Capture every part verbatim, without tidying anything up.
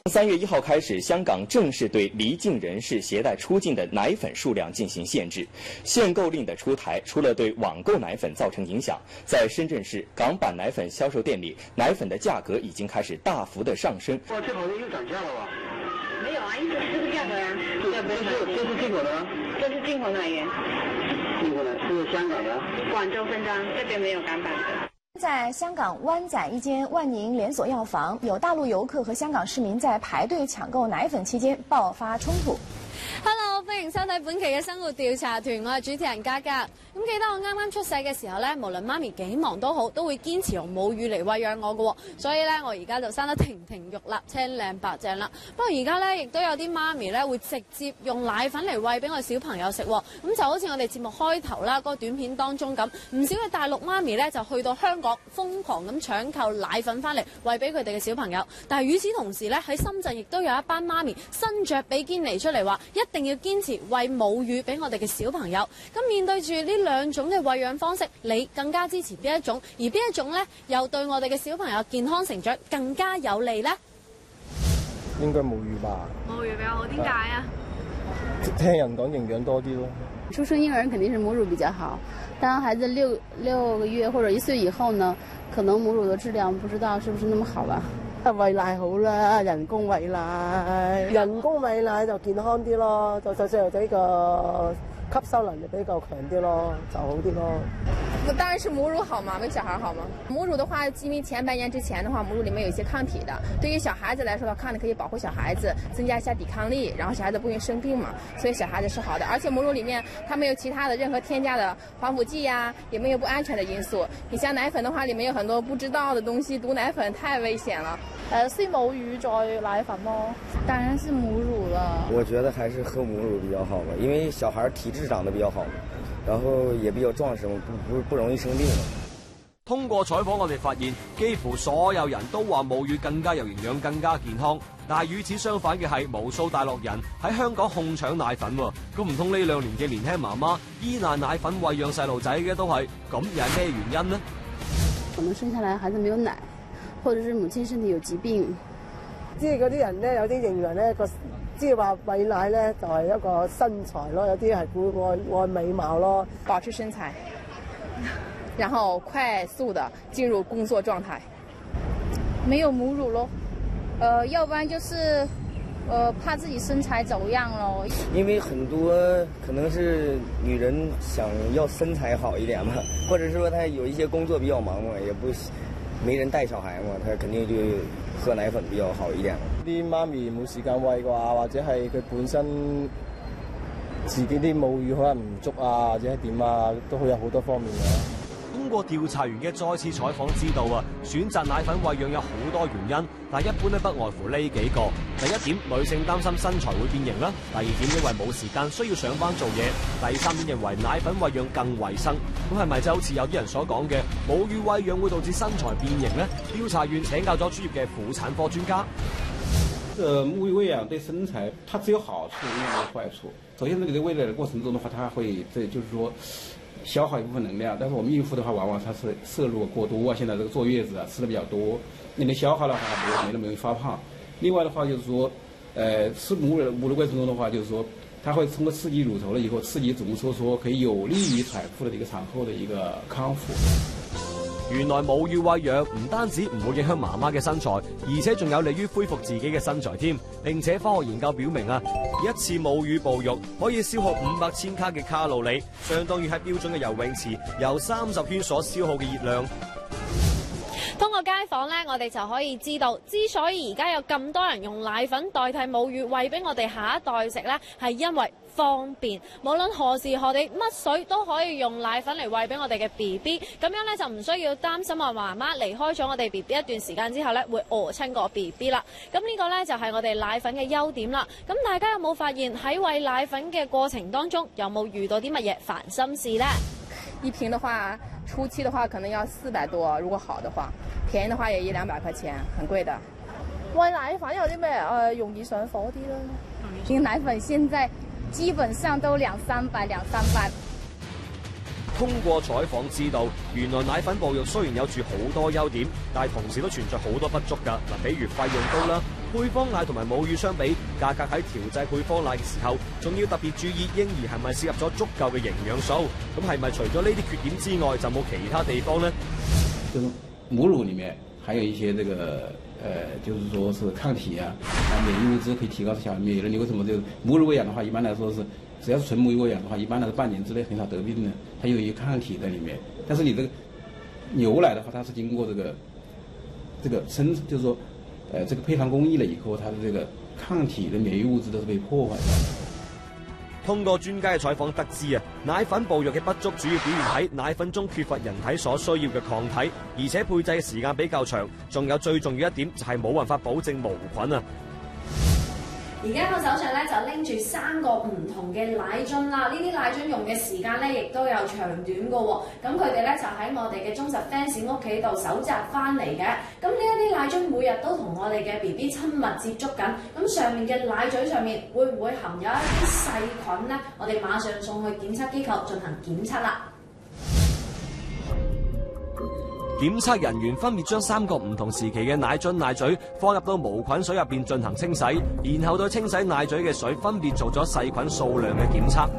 三月一号开始，香港正式对离境人士携带出境的奶粉数量进行限制。限购令的出台，除了对网购奶粉造成影响，在深圳市港版奶粉销售店里，奶粉的价格已经开始大幅的上升。 哇，这好像又涨价了吧？ 没有啊，一直是这个价格呀。 这这是这是进口的吗？ 这是进口奶源。 进口的是香港的。 广州分装，这边没有港版的。 在香港湾仔一間萬寧連鎖藥房，有大陸遊客和香港市民在排隊搶購奶粉期間爆發衝突。 Hello， 歡迎收睇本期嘅生活調查團，我係主持人嘉嘉。咁記得我啱啱出世嘅時候咧，無論媽咪幾忙都好，都會堅持用母乳嚟餵養我嘅，所以咧我而家就生得亭亭玉立、青靚白淨啦。不過而家咧亦都有啲媽咪咧會直接用奶粉嚟餵俾我小朋友食，咁就好似我哋節目開頭啦嗰個短片當中咁，唔少嘅大陸媽咪咧就去到香港瘋狂咁搶購奶粉翻嚟餵俾佢哋嘅小朋友。但係與此同時咧喺深圳亦都有一班媽咪伸著比堅尼出嚟話，一定要堅持餵母乳俾我哋嘅小朋友。咁面對住呢兩種嘅餵養方式，你更加支持邊一種？而邊一種咧，又對我哋嘅小朋友健康成長更加有利咧？ 應該母乳吧。 母乳比較好，點解啊？ 聽人講營養多啲咯。 出生嬰兒肯定是母乳比較好，當孩子六六個月或者一歲以後呢，可能母乳的質量不知道是不是那麼好吧。 餵奶好啦，人工餵奶，人工餵奶就健康啲咯，就對細路仔個吸收能力比較強啲咯，就好啲咯。 那當然是母乳好嘛，為小孩好嘛。母乳的話，因為前半年之前的話，母乳裡面有一些抗體的，對於小孩子來說的話，抗體可以保護小孩子，增加一下抵抗力，然後小孩子不容易生病嘛，所以小孩子是好的。而且母乳裡面它沒有其他的任何添加的防腐劑呀、啊，也沒有不安全的因素。你像奶粉的話，裡面有很多不知道的東西，毒奶粉太危險了。 呃，先母乳再奶粉咯， 當然是母乳了。 我覺得還是喝母乳比較好吧，因為小孩體質長得比較好，然後也比較壯實，不不不容易生病。 通過採訪，我哋發現幾乎所有人都話母乳更加有營養、更加健康。但係與此相反嘅係，無數大陸人喺香港控搶奶粉喎。咁唔通呢兩年嘅年輕媽媽依賴奶粉餵養細路仔嘅都係咁，又係咩原因呢？ 可能生下來孩子沒有奶，或者是母親身體有疾病。 即係嗰啲人咧，有啲認為咧個，即係話餵奶咧就係一個身材咯，有啲係顧愛愛美貌咯， 保持身材，然後快速的進入工作狀態。 沒有母乳咯，呃，要不然就是，呃，怕自己身材走樣咯。 因為很多可能是女人想要身材好一點嘛，或者是說她有一些工作比較忙嘛，也不沒人帶小孩嘛，她肯定就喝奶粉比較好一點。 啲媽咪冇時間餵嘅話，或者係佢本身自己啲母乳可能唔足啊，或者係點啊，都會有好多方面嘅。 通過調查員嘅再次採訪知道啊，選擇奶粉餵養有好多原因，但一般咧不外乎呢幾個。第一點，女性擔心身材會變形啦；第二點，因為冇時間需要上班做嘢；第三點，認為奶粉餵養更衞生。咁係咪就好似有啲人所講嘅母乳餵養會導致身材變形呢？調查員請教咗專業嘅婦產科專家。 呃，母乳餵養對身材，它只有好處，沒有壞處。首先，這個在餵奶的過程中的話，它會這就是說消耗一部分能量，但是我們孕婦的話，往往它是攝入過多啊。現在這個坐月子啊，吃的比較多，你的消耗的話，沒沒那麼容易發胖。另外的話，就是說，呃，吃母乳母乳過程中的話，就是說，它會通過刺激乳頭了以後，刺激子宮收縮，可以有利於產婦的這個產後的一個康復。 原來母乳餵養唔單止唔會影響媽媽嘅身材，而且仲有利於恢復自己嘅身材添。並且科學研究表明啊，一次母乳哺育可以消耗五百千卡嘅卡路里，相當於喺標準嘅游泳池游三十圈所消耗嘅熱量。 通過街訪咧，我哋就可以知道，之所以而家有咁多人用奶粉代替母乳餵俾我哋下一代食咧，係因為方便。無論何時何地乜水都可以用奶粉嚟餵俾我哋嘅 B B， 咁樣咧就唔需要擔心話媽媽離開咗我哋 B B 一段時間之後咧會餓親個 B B 啦。咁呢個咧就係我哋奶粉嘅優點啦。咁大家有冇發現喺餵奶粉嘅過程當中，有冇遇到啲乜嘢煩心事咧？ 一瓶的話，初期的話可能要四百多，如果好的話，便宜的話也一兩百塊錢，很貴的。 餵奶粉有啲咩誒容易上火啲咧？ 瓶奶粉現在基本上都兩三百，兩三百。 通過採訪知道，原來奶粉哺育雖然有住好多優點，但係同時都存在好多不足㗎。嗱，比如費用高啦， 配方奶同埋母乳相比，價格喺調製配方奶嘅時候，仲要特別注意嬰兒係咪攝入咗足夠嘅營養素。咁係咪除咗呢啲缺點之外，就冇其他地方呢？ 就是母乳裡面還有一些這個呃，就是說是抗體啊，啊免疫物質可以提高小孩免疫力。為什麼就母乳餵養的話，一般來說是只要是純母乳餵養的話，一般來說半年之內很少得病的，它有一個抗體在裡面。但是你這個牛奶的話，它是經過這個這個生，就是說，呃，這個配方工藝了以後，它的這個抗體的免疫物質都是被破壞的。 通過專家嘅採訪得知啊，奶粉暴藥嘅不足主要表現喺奶粉中缺乏人體所需要嘅抗體，而且配製嘅時間比較長，仲有最重要一點就係冇辦法保證無菌啊。 而家我手上咧就拎住三個唔同嘅奶樽啦，呢啲奶樽用嘅時間咧亦都有長短嘅喎。咁佢哋咧就喺我哋嘅忠實 fans 屋企度搜集翻嚟嘅。咁呢一啲奶樽每日都同我哋嘅 B B 親密接觸緊，咁上面嘅奶嘴上面會唔會含有一啲細菌呢？我哋馬上送去檢測機構進行檢測啦。 檢測人員分別將三個唔同時期嘅奶樽奶嘴放入到無菌水入邊進行清洗，然後對清洗奶嘴嘅水分別做咗細菌數量嘅檢測。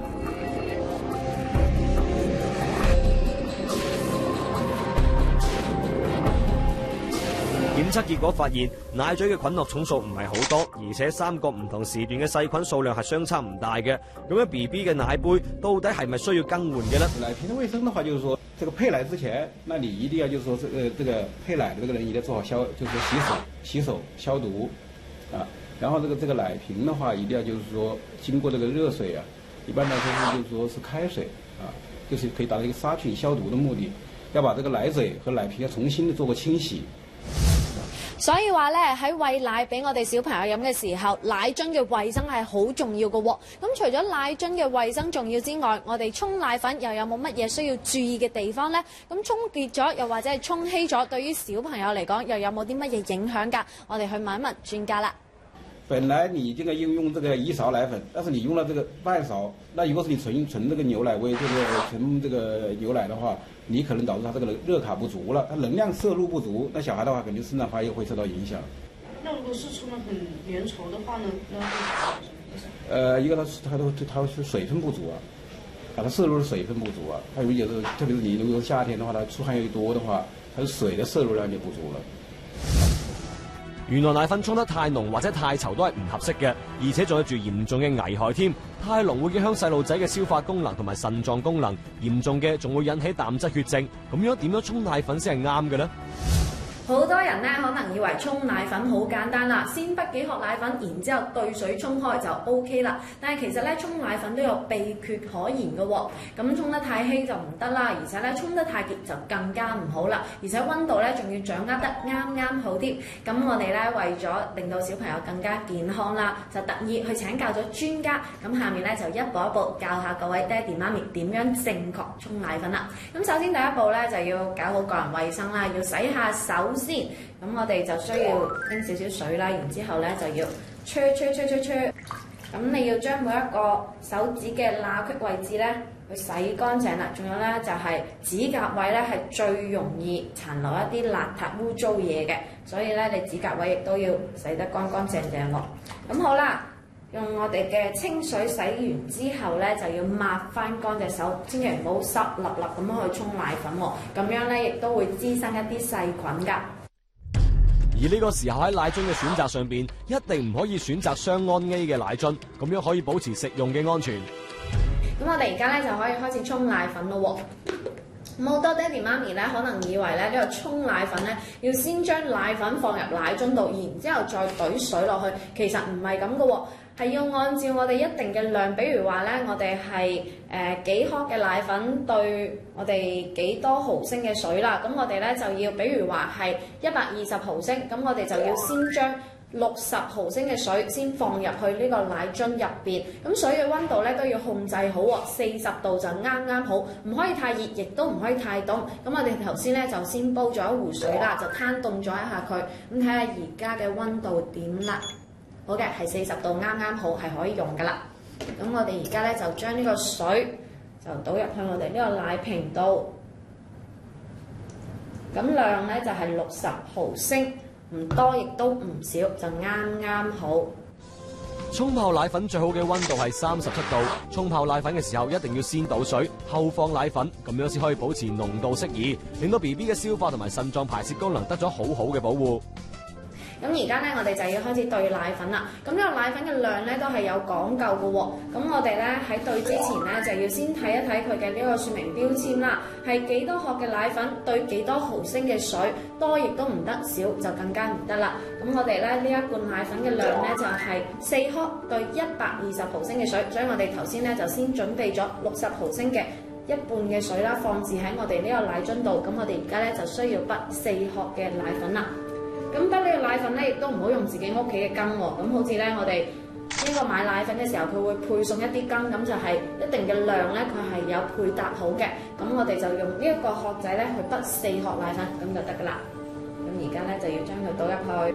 檢測結果發現，奶嘴嘅菌落重數唔係好多，而且三個唔同時段嘅細菌數量係相差唔大嘅。咁樣 B B 嘅奶杯到底係咪需要更換嘅呢？ 奶瓶的衛生的話，就是說，這個配奶之前，那你一定要就是說，這個這個配奶的這個人一定要做好消，就是說洗手、洗手消毒，啊，然後這個這個奶瓶的話，一定要就是說經過這個熱水啊，一般來說是就是說是開水啊，就是可以達到一個殺菌消毒的目的，要把這個奶嘴和奶瓶要重新的做個清洗。 所以話咧，喺餵奶俾我哋小朋友飲嘅時候，奶樽嘅衛生係好重要嘅喎。咁除咗奶樽嘅衛生重要之外，我哋沖奶粉又有冇乜嘢需要注意嘅地方呢？咁沖結咗又或者係沖稀咗，對於小朋友嚟講又有冇啲乜嘢影響㗎？我哋去問一問專家啦。 本來你這個應用這個一勺奶粉，但是你用了這個半勺，那如果是你純純這個牛奶味，就是純這個牛奶的話，你可能導致它這個熱卡不足了，它能量攝入不足，那小孩的話肯定生長發育會受到影響。 那如果是沖得很粘稠的話呢？那會什麼影響？ 呃，一個它它都它是水分不足啊，啊，它攝入的水分不足啊，它有就是特別是你如果夏天的話，它出汗越多的話，它的水的攝入量就不足了。 原來奶粉沖得太濃或者太稠都係唔合適嘅，而且仲有住嚴重嘅危害添。太濃會影響細路仔嘅消化功能同埋腎臟功能，嚴重嘅仲會引起膽汁血症。咁樣點樣沖奶粉先係啱嘅呢？ 好多人咧可能以為沖奶粉好簡單啦，先滗幾殼奶粉，然之後對水沖開就 O K 啦。但係其實咧沖奶粉都有秘訣可言嘅喎。咁沖得太稀就唔得啦，而且咧沖得太熱就更加唔好啦。而且溫度咧仲要掌握得啱啱好啲。咁我哋咧為咗令到小朋友更加健康啦，就特意去請教咗專家。咁下面咧就一步一步教下各位爹哋媽咪點樣正確沖奶粉啦。咁首先第一步咧就要搞好個人衛生啦，要洗下手先。咁我哋就需要拎少少水啦，然之後咧就要吹吹吹吹吹。咁你要將每一個手指嘅罅隙位置咧去洗乾淨啦。仲有咧就係指甲位咧係最容易殘留一啲邋遢污糟嘢嘅，所以咧你指甲位亦都要洗得乾乾淨淨喎。咁好啦。用我哋嘅清水洗完之後咧，就要抹翻乾隻手，千祈唔好濕立立咁樣去沖奶粉喎，咁樣咧亦都會滋生一啲細菌㗎。 而呢個時候喺奶樽嘅選擇上邊，一定唔可以選擇雙胺 A 嘅奶樽，咁樣可以保持食用嘅安全。 咁我哋而家咧就可以開始沖奶粉咯喎。咁好多爹哋媽咪咧，可能以為咧呢個沖奶粉咧，要先將奶粉放入奶樽度，然之後再懟水落去，其實唔係咁嘅喎。係要按照我哋一定嘅量，比如話咧，我哋係誒幾克嘅奶粉對我哋幾多毫升嘅水啦。咁我哋咧就要，比如話係一百二十毫升，咁我哋就要先將六十毫升嘅水先放入去呢個奶樽入邊。咁水嘅溫度咧都要控制好喎，四十度就啱啱好，唔可以太熱，亦都唔可以太凍。咁我哋頭先咧就先煲咗一壺水啦，就攤凍咗一下佢，咁睇下而家嘅溫度點啦。好嘅，係四十度啱啱好，係可以用噶啦。咁我哋而家咧就將呢個水就倒入去我哋呢個奶瓶度，咁量咧就係六十毫升。 唔多亦都唔少，就啱啱好。 沖泡奶粉最好嘅溫度係三十七度。沖泡奶粉嘅時候一定要先倒水，後放奶粉，咁樣先可以保持濃度適宜，令到 B B 嘅消化同埋腎臟排泄功能得咗好好嘅保護。 咁而家咧，我哋就要開始兌奶粉啦。咁呢個奶粉嘅量咧都係有講究嘅喎。咁我哋咧喺兌之前咧，就要先睇一睇佢嘅呢個說明標籤啦。係幾多克嘅奶粉兌幾多毫升嘅水，多亦都唔得，少就更加唔得啦。咁我哋咧呢一罐奶粉嘅量咧就係四克兌一百二十毫升嘅水，所以我哋頭先咧就先準備咗六十毫升嘅一半嘅水啦，放置喺我哋呢個奶樽度。咁我哋而家咧就需要畢四克嘅奶粉啦。咁得呢個奶粉咧，亦都唔好用自己屋企嘅羹喎。咁好似咧，我哋呢個買奶粉嘅時候，佢會配送一啲羹，咁就係一定嘅量咧，佢係有配搭好嘅。咁我哋就用呢一個殼仔咧去畢四克奶粉，咁就得噶啦。咁而家咧就要將佢倒入去，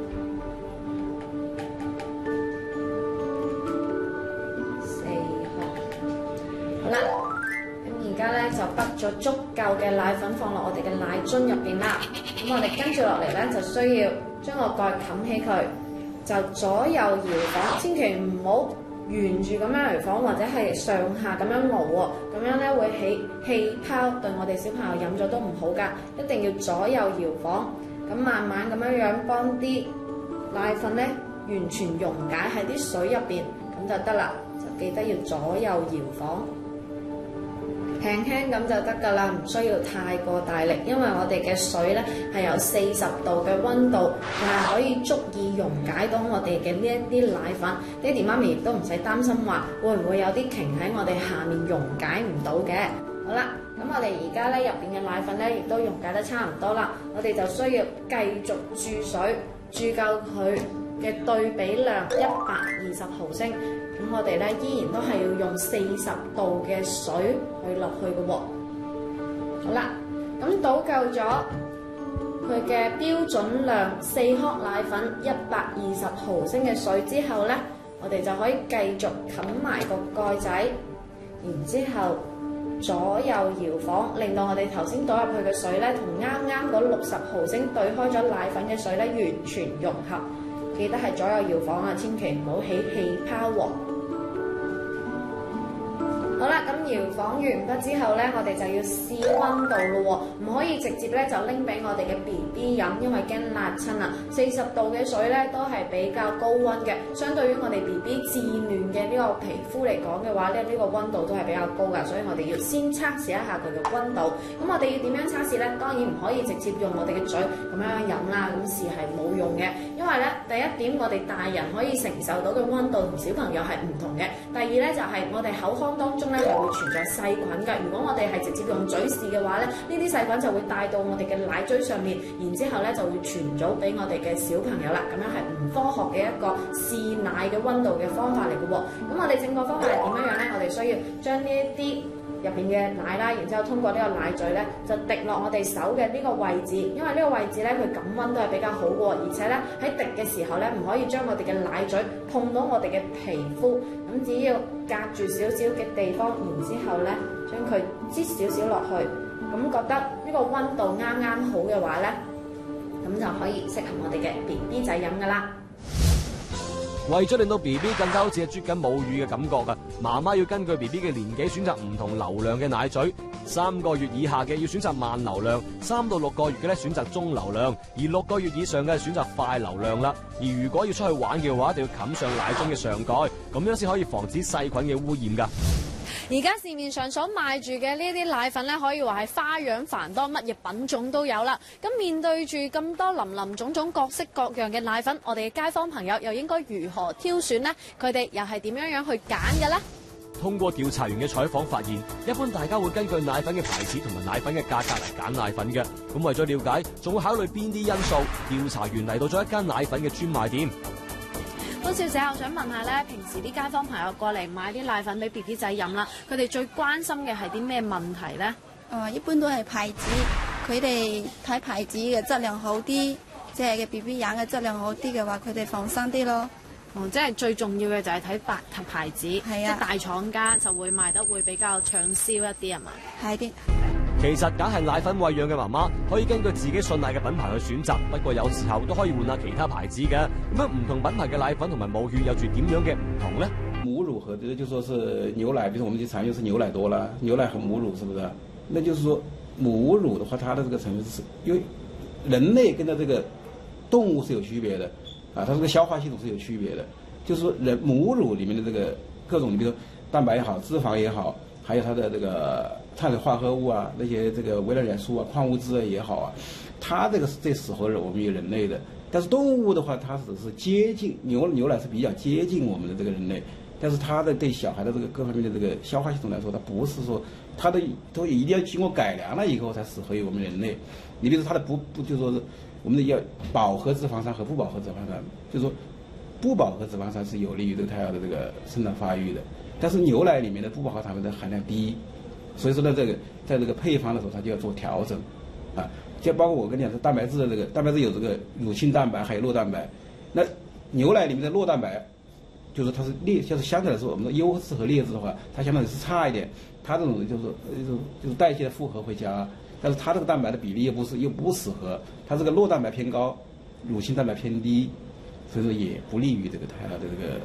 四克，好啦。而家咧就畢咗足夠嘅奶粉放落我哋嘅奶樽入邊啦。咁我哋跟住落嚟咧就需要將個蓋冚起佢，就左右搖晃，千祈唔好沿住咁樣搖晃或者係上下咁樣搖喎，咁樣咧會起氣泡，對我哋小朋友飲咗都唔好噶。一定要左右搖晃，咁慢慢咁樣樣幫啲奶粉咧完全溶解喺啲水入邊，咁就得啦。就記得要左右搖晃。輕輕咁就得㗎啦，唔需要太過大力，因為我哋嘅水咧係有四十度嘅溫度，係可以足以溶解到我哋嘅呢一啲奶粉。爹哋媽咪亦都唔使擔心話會唔會有啲鯨喺我哋下面溶解唔到嘅。好啦，咁我哋而家咧入邊嘅奶粉咧亦都溶解得差唔多啦，我哋就需要繼續注水，注夠佢嘅對比量一百二十毫升。咁我哋咧依然都係要用四十度嘅水去落去嘅喎。好啦，咁倒夠咗佢嘅標準量四克奶粉一百二十毫升嘅水之後咧，我哋就可以繼續冚埋個蓋仔，然之後左右搖晃，令到我哋頭先倒入去嘅水咧，同啱啱嗰六十毫升兌開咗奶粉嘅水咧完全融合。記得係左右搖晃啊，千祈唔好起氣泡喎。好啦，咁搖晃完畢之後咧，我哋就要試溫度咯喎，唔可以直接咧就拎俾我哋嘅 B B 飲，因為驚辣親啊。四十度嘅水咧都係比較高溫嘅，相對於我哋 B B 稚嫩嘅呢個皮膚嚟講嘅話咧，呢、呢個溫度都係比較高㗎，所以我哋要先測試一下佢嘅溫度。咁我哋要點樣測試咧？當然唔可以直接用我哋嘅嘴咁樣飲啦，咁試係冇用嘅。因為咧，第一點我哋大人可以承受到嘅溫度同小朋友係唔同嘅。第二咧就係、是、我哋口腔當中咧係會存在細菌㗎。如果我哋係直接用嘴試嘅話咧，呢啲細菌就會帶到我哋嘅奶嘴上面，然之後咧就會傳咗俾我哋嘅小朋友啦。咁樣係唔科學嘅一個試奶嘅溫度嘅方法嚟嘅喎。咁我哋正確方法係點樣樣咧？我哋需要將呢一啲入邊嘅奶啦，然之後通過呢個奶嘴咧，就滴落我哋手嘅呢個位置，因為呢個位置咧佢感溫都係比較好嘅，而且咧喺滴嘅時候咧唔可以將我哋嘅奶嘴碰到我哋嘅皮膚，咁只要隔住少少嘅地方，然之後咧將佢擠少少落去，咁覺得呢個溫度啱啱好嘅話咧，咁就可以適合我哋嘅 B B 仔飲噶啦。 為咗令到 B B 更加好似係啜緊母乳嘅感覺啊，媽媽要根據 B B 嘅年紀選擇唔同流量嘅奶嘴。三個月以下嘅要選擇慢流量，三到六個月嘅咧選擇中流量，而六個月以上嘅選擇快流量啦。而如果要出去玩嘅話，一定要冚上奶樽嘅上蓋，咁樣先可以防止細菌嘅污染噶。 而家市面上所賣住嘅呢啲奶粉咧，可以話係花樣繁多，乜嘢品種都有啦。咁面對住咁多林林種種、各式各樣嘅奶粉，我哋嘅街坊朋友又應該如何挑選呢？佢哋又係點樣樣去揀嘅呢？ 通過調查員嘅採訪發現，一般大家會根據奶粉嘅牌子同埋奶粉嘅價格嚟揀奶粉嘅。咁為咗了解，仲會考慮邊啲因素？調查員嚟到咗一間奶粉嘅專賣店。 溫小姐，我想問下咧，平時啲街坊朋友過嚟買啲奶粉俾 B B 仔飲啦，佢哋最關心嘅係啲咩問題咧？ 誒，一般都係牌子，佢哋睇牌子嘅質量好啲，即係嘅 B B 飲嘅質量好啲嘅話，佢哋放心啲咯。 哦，即係最重要嘅就係睇白牌子， 係啊， 即係大廠家就會賣得會比較暢銷一啲係嘛？ 係啲。 其實梗係奶粉餵養嘅媽媽可以根據自己信賴嘅品牌去選擇，不過有時候都可以換下其他牌子嘅。咁樣唔同品牌嘅奶粉同埋母乳有住點樣嘅唔同呢？ 母乳和這個就說是牛奶，比如我們的產業是牛奶多了，牛奶和母乳是不是？那就是說母乳的話，它的這個成分是因為人類跟着這個動物是有區別的啊，它這個消化系統是有區別的。就是說人母乳裡面的這個各種，比如說蛋白也好，脂肪也好，還有它的這個碳水化合物啊，那些這個微量元素啊、礦物質也好啊，它這個是最適合我們人類的。但是動物的話，它只是接近牛牛奶是比較接近我們的這個人類，但是它的對小孩的這個各方面的這個消化系統來說，它不是說它的都一定要經過改良了以後才適合於我們人類。你比如說它的不不就說是我們的要飽和脂肪酸和不飽和脂肪酸，就是說不飽和脂肪酸是有利於這個胎兒的這個生長發育的，但是牛奶裡面的不飽和糖分的含量低，所以說呢，這個在這個配方的時候，它就要做調整，啊，就包括我跟你講，蛋白質的這個蛋白質有這個乳清蛋白還有酪蛋白，那牛奶裡面的酪蛋白，就是它是劣，就是相對來說，我們的優質和劣質的話，它相當於是差一點，它這種就是就是就是代謝的負荷會加，但是它這個蛋白的比例又不是又不適合，它這個酪蛋白偏高，乳清蛋白偏低。所以說也不利於這個胎兒的這個。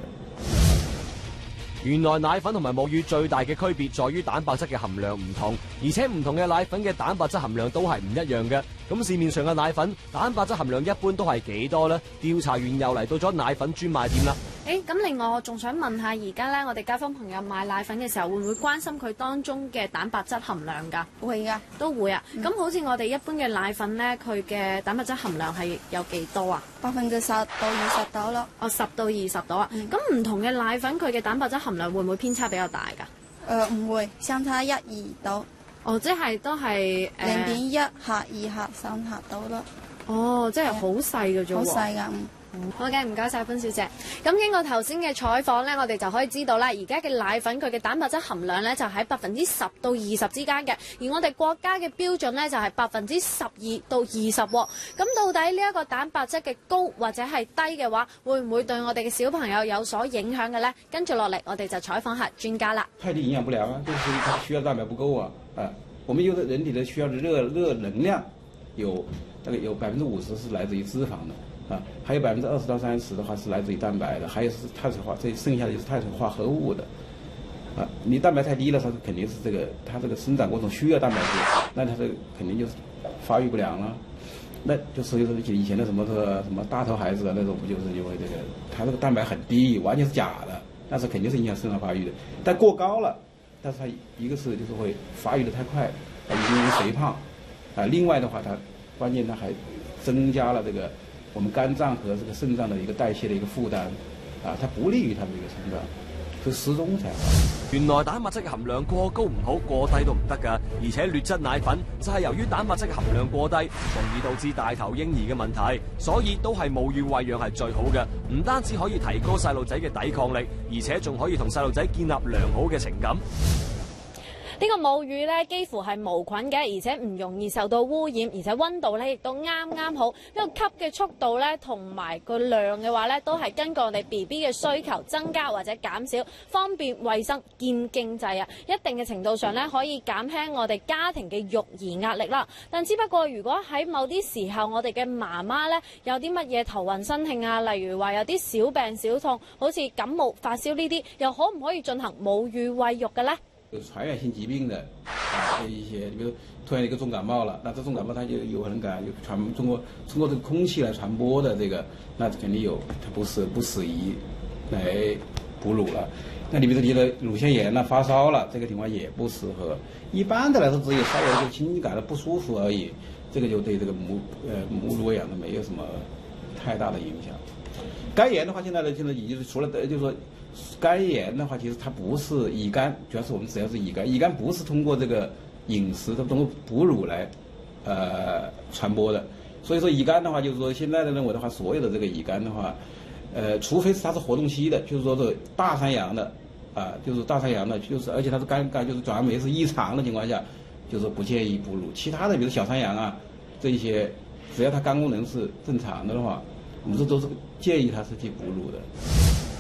原來奶粉同埋母乳最大嘅區別在於蛋白質嘅含量唔同，而且唔同嘅奶粉嘅蛋白質含量都係唔一樣嘅。咁市面上嘅奶粉蛋白質含量一般都係幾多呢？調查完又嚟到咗奶粉專賣店啦。 誒，咁另外我仲想問下，而家咧我哋街坊朋友買奶粉嘅時候，會唔會關心佢當中嘅蛋白質含量㗎？ 會㗎， 都會啊。咁、嗯、好似我哋一般嘅奶粉咧，佢嘅蛋白質含量係有幾多啊？ 百分之十到二十度咯。 哦，十到二十度啊。咁、嗯、唔同嘅奶粉佢嘅蛋白質含量會唔會偏差比較大㗎？ 誒唔、呃、會，相差一二度。 哦，即係都係誒零點一克、二克、三克到咯。 哦，即係好細嘅啫喎。好細㗎。好嘅，唔該晒潘小姐。咁經過頭先嘅採訪咧，我哋就可以知道啦，而家嘅奶粉佢嘅蛋白質含量咧就喺百分之十到二十之間嘅，而我哋國家嘅標準咧就係百分之十二到二十。咁到底呢一個蛋白質嘅高或者係低嘅話，會唔會對我哋嘅小朋友有所影響嘅咧？跟住落嚟，我哋就採訪下專家啦。 太低營養不良啊，就是它需要蛋白不夠啊。啊，我們有的人體的需要的熱熱能量有大概有百分之五十是來自於脂肪的。啊，還有百分之二十到三十的話是來自於蛋白的，還有是碳水化，這剩下的就是碳水化合物的。啊，你蛋白太低了，它肯定是這個，它這個生長過程需要蛋白質，那它這個肯定就是發育不良了。那就所以說以前的什麼這個什麼大頭孩子啊那種，不就是因為這個，它這個蛋白很低，完全是假的，但是肯定是影響生長發育的。但過高了，但是它一個是就是會發育得太快，啊，容易肥胖。啊，另外的話，它關鍵它還增加了這個。我們肝臟和這個腎臟的一個代謝的一個負擔，啊，它不利於它的一個成長，所以適中才好。 原來蛋白質嘅含量過高唔好，過低都唔得㗎，而且劣質奶粉就係由於蛋白質嘅含量過低，從而導致大頭嬰兒嘅問題，所以都係母乳餵養係最好嘅，唔單止可以提高細路仔嘅抵抗力，而且仲可以同細路仔建立良好嘅情感。 呢個母乳咧幾乎係無菌嘅，而且唔容易受到污染，而且溫度咧亦都啱啱好。呢個吸嘅速度咧同埋個量嘅話咧，都係根據我哋 B B 嘅需求增加或者減少，方便衛生兼經濟啊！一定嘅程度上咧可以減輕我哋家庭嘅育兒壓力啦。但只不過如果喺某啲時候，我哋嘅媽媽咧有啲乜嘢頭暈身㷫啊，例如話有啲小病小痛，好似感冒發燒呢啲，又可唔可以進行母乳餵育嘅咧？ 有傳染性疾病的啊，一些，比如突然一個重感冒了，那這重感冒它就有可能感有傳通過通過這個空氣來傳播的這個，那肯定有它不適不適宜來哺乳了。那你比如說你的乳腺炎了、發燒了，這個情況也不適合。一般的來說，只有稍微就輕輕感到不舒服而已，這個就對這個母呃母乳餵養的沒有什麼太大的影響。肝炎的話，現在呢現在已經除了就是說。肝炎的話，其實它不是乙肝，主要是我們只要是乙肝，乙肝不是通過這個飲食，它通過哺乳來，呃，傳播的。所以說乙肝的話，就是說現在的認為的話，所有的這個乙肝的話，呃，除非是它是活動期的，就是說是大山羊的，啊、呃，就是大山羊的，就是而且它是肝肝就是轉氨酶是異常的情況下，就是不建議哺乳。其他的，比如小山羊啊，這一些，只要它肝功能是正常的的話，我們這都是建議它是去哺乳的。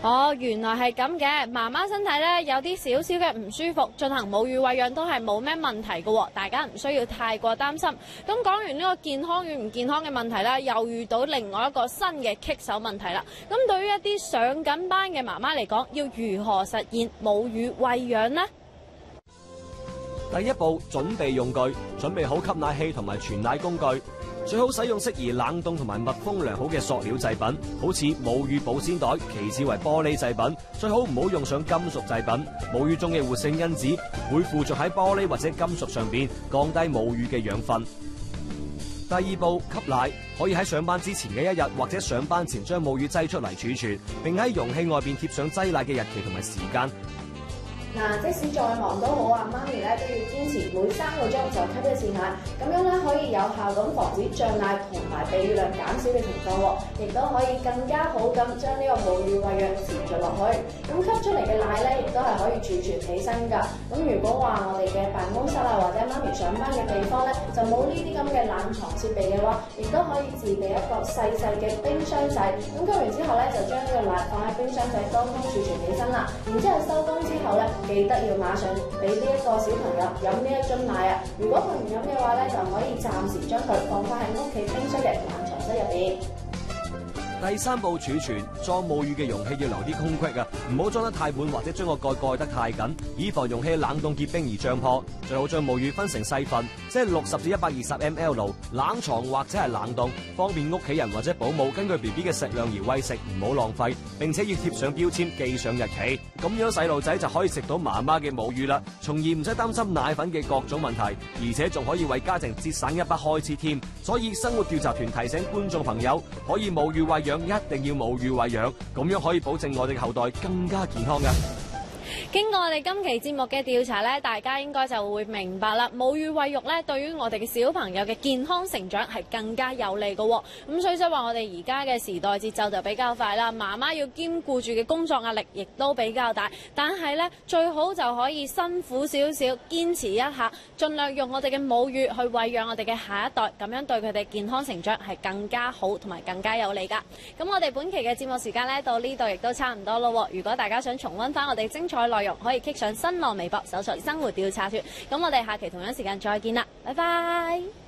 哦，原來係咁嘅，媽媽身體咧有啲少少嘅唔舒服，進行母乳餵養都係冇咩問題嘅喎，大家唔需要太過擔心。咁講完呢個健康與唔健康嘅問題啦，又遇到另外一個新嘅棘手問題啦。咁對於一啲上緊班嘅媽媽嚟講，要如何實現母乳餵養呢？ 第一步，準備用具，準備好吸奶器同埋傳奶工具。最好使用適宜冷凍同埋密封良好嘅塑料製品，好似母乳保鮮袋，其次為玻璃製品，最好唔好用上金屬製品。母乳中嘅活性因子會附着喺玻璃或者金屬上邊，降低母乳嘅養分。第二步，吸奶，可以喺上班之前嘅一日或者上班前將母乳擠出嚟儲存，並喺容器外邊貼上擠奶嘅日期同埋時間。 嗱，即使再忙都好啊，媽咪咧都要堅持每三個鐘就吸一次奶，咁樣咧可以有效咁防止脹奶同埋泌乳量減少嘅情況喎，亦都可以更加好咁將呢個母乳餵養持續落去。咁吸出嚟嘅奶咧，亦都係可以儲存起身㗎。咁如果話我哋嘅辦公室啊，或者媽咪上班嘅地方咧，就冇呢啲咁嘅冷藏設備嘅話，亦都可以自備一個細細嘅冰箱仔。咁吸完之後咧，就將呢個奶放喺冰箱仔當中儲存起身啦。然之後收工之後咧，記得要馬上俾呢一個小朋友飲呢一樽奶啊！如果佢唔飲嘅話咧，就可以暫時將佢放翻喺屋企冰箱嘅冷藏室入邊。 第三步，儲存，裝母乳嘅容器要留啲空隙啊，唔好裝得太滿或者將個蓋蓋得太緊，以防容器冷凍結冰而脹破。最好將母乳分成細份，即係六十至一百二十 M L， 冷藏或者係冷凍，方便屋企人或者保姆根據 B B 嘅食量而餵食，唔好浪費。並且要貼上標籤，記上日期，咁樣細路仔就可以食到媽媽嘅母乳啦，從而唔使擔心奶粉嘅各種問題，而且仲可以為家庭節省一筆開支添。所以生活調查團提醒觀眾朋友，可以母乳餵養一定要母乳餵養，咁樣可以保證我哋嘅後代更加健康㗎。 經過我哋今期節目嘅調查咧，大家應該就會明白啦。母乳餵育咧，對於我哋嘅小朋友嘅健康成長係更加有利嘅喎。咁所以即係話我哋而家嘅時代節奏就比較快啦，媽媽要兼顧住嘅工作壓力亦都比較大。但係咧，最好就可以辛苦少少，堅持一下，盡量用我哋嘅母乳去餵養我哋嘅下一代，咁樣對佢哋健康成長係更加好同埋更加有利㗎。咁我哋本期嘅節目時間咧到呢度亦都差唔多咯。如果大家想重溫翻我哋精彩內容，可以 click 上新浪微博搜索生活調查團。咁我哋下期同樣時間再見啦，拜拜。